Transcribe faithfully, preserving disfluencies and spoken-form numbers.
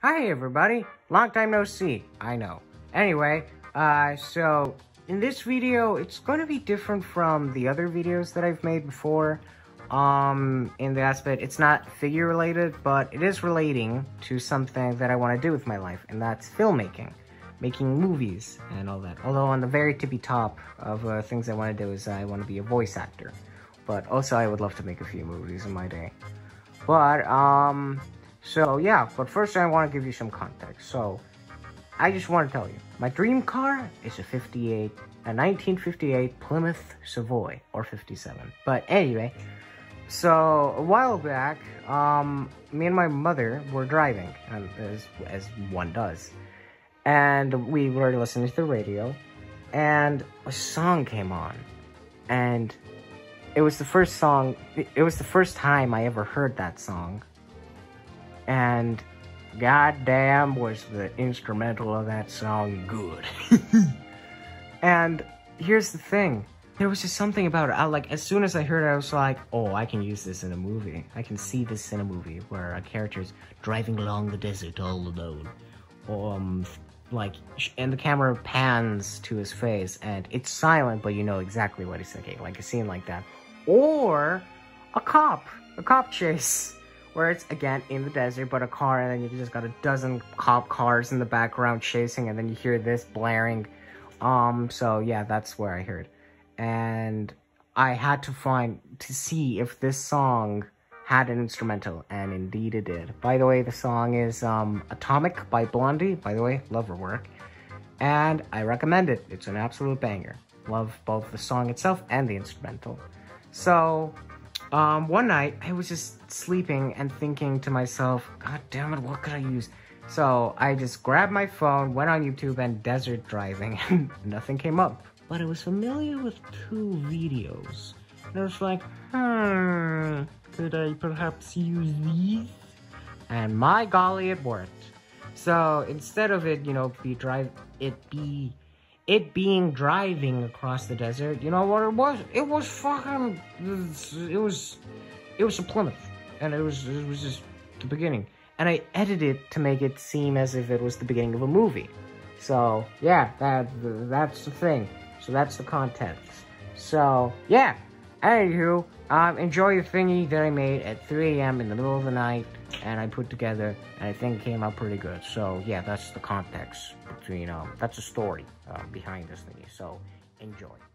Hi everybody, long time no see, I know. Anyway, uh, so in this video, it's going to be different from the other videos that I've made before. Um, in the aspect, it's not figure related, but it is relating to something that I want to do with my life, and that's filmmaking. Making movies and all that. Although on the very tippy top of uh, things I want to do is I want to be a voice actor. But also I would love to make a few movies in my day. But, um... So, yeah, but first I want to give you some context. So, I just want to tell you, my dream car is a fifty-eight, a nineteen fifty-eight Plymouth Savoy, or fifty-seven. But anyway, so a while back, um, me and my mother were driving, and as, as one does. And we were listening to the radio, and a song came on. And it was the first song, it was the first time I ever heard that song. And goddamn was the instrumental of that song good. And here's the thing. There was just something about it. I, like, as soon as I heard it, I was like, oh, I can use this in a movie. I can see this in a movie where a character's driving along the desert all alone. Um, like, and the camera pans to his face, and it's silent, but you know exactly what he's thinking. Like a scene like that. Or a cop. A cop chase. Where it's, again, in the desert, but a car, and then you just got a dozen cop cars in the background chasing, and then you hear this blaring. Um, so, yeah, that's where I heard. And I had to find, to see if this song had an instrumental, and indeed it did. By the way, the song is, um, Atomic by Blondie. By the way, love her work. And I recommend it. It's an absolute banger. Love both the song itself and the instrumental. So... Um, one night, I was just sleeping and thinking to myself, God damn it, what could I use? So, I just grabbed my phone, went on YouTube, and desert driving, and nothing came up. But I was familiar with two videos. And I was like, hmm, could I perhaps use these? And my golly, it worked. So, instead of it, you know, be drive, it be... It being driving across the desert, you know what it was? It was fucking, it was, it was a Plymouth, and it was, it was just the beginning. And I edited it to make it seem as if it was the beginning of a movie. So, yeah, that, that's the thing. So that's the context. So, yeah, anywho, um, enjoy the thingy that I made at three A M in the middle of the night, and I put together, and I think it came out pretty good. So, yeah, that's the context between, um, that's the story uh, behind this thingy. So, enjoy.